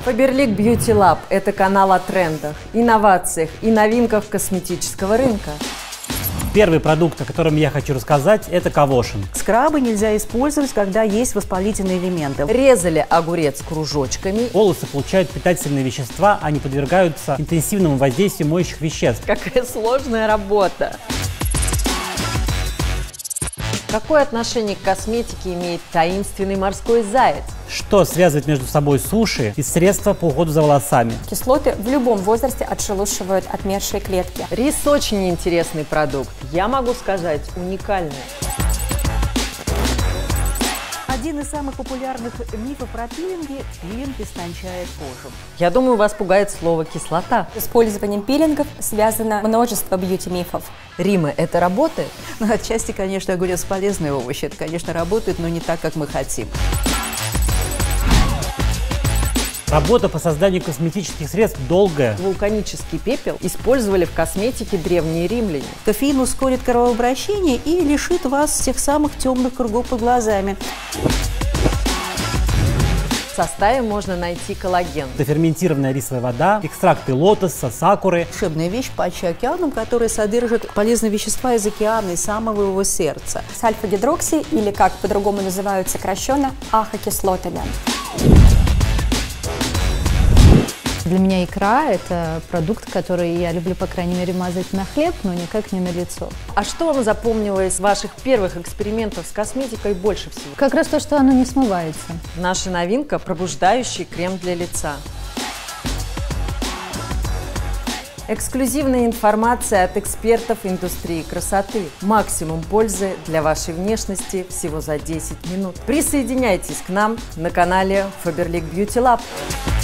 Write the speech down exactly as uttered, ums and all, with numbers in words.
Faberlic Beauty Lab – это канал о трендах, инновациях и новинках косметического рынка. Первый продукт, о котором я хочу рассказать, это ковошин. Скрабы нельзя использовать, когда есть воспалительные элементы. Резали огурец кружочками. Волосы получают питательные вещества, они подвергаются интенсивному воздействию моющих веществ. Какая сложная работа! Какое отношение к косметике имеет таинственный морской заяц? Что связывает между собой суши и средства по уходу за волосами? Кислоты в любом возрасте отшелушивают отмершие клетки. Рис очень интересный продукт. Я могу сказать, уникальный. Один из самых популярных мифов про пилинги – пилинг истончает кожу. Я думаю, вас пугает слово «кислота». С использованием пилингов связано множество бьюти-мифов. Рима, это работает? Ну, отчасти, конечно, огурец полезный овощ. Это, конечно, работает, но не так, как мы хотим. Работа по созданию косметических средств долгая. Вулканический пепел использовали в косметике древние римляне. Кофеин ускорит кровообращение и лишит вас тех самых темных кругов под глазами. В составе можно найти коллаген. Это ферментированная рисовая вода, экстракты лотоса, сакуры. Волшебная вещь патчи океаном, которая содержит полезные вещества из океана, из самого его сердца. С альфа-гидрокси, или как по-другому называют сокращенно, ахокислотами. Для меня икра – это продукт, который я люблю, по крайней мере, мазать на хлеб, но никак не на лицо. А что вам запомнилось из ваших первых экспериментов с косметикой больше всего? Как раз то, что оно не смывается. Наша новинка – пробуждающий крем для лица. Эксклюзивная информация от экспертов индустрии красоты. Максимум пользы для вашей внешности всего за десять минут. Присоединяйтесь к нам на канале Faberlic Beauty Lab.